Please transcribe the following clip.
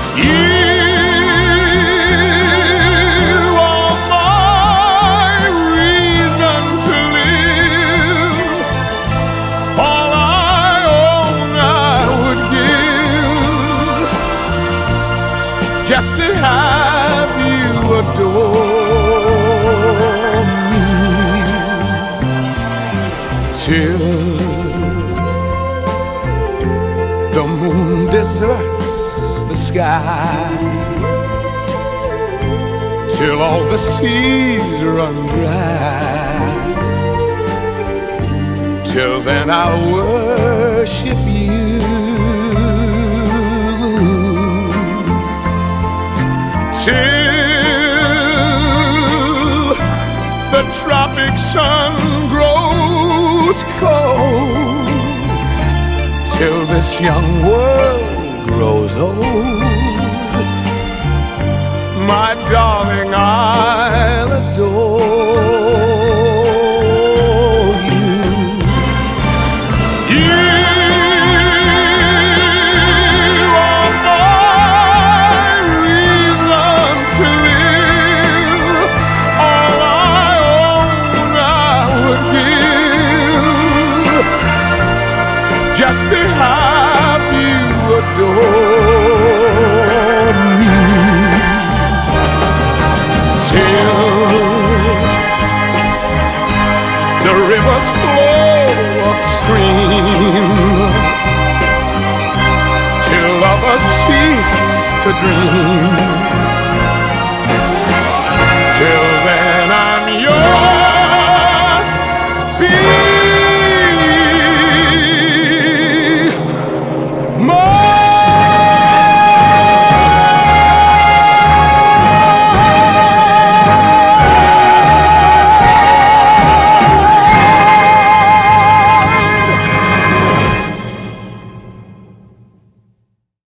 You are my reason to live. All I own I would give just to have you adore me till the moon deserts the sky, till all the seas run dry. Till then I'll worship you, till the tropic sun grows cold, till this young world grows old. My darling, I'll adore you. You are my reason to live. All I own I would give just to have you adore me till the rivers flow upstream, till lovers cease to dream.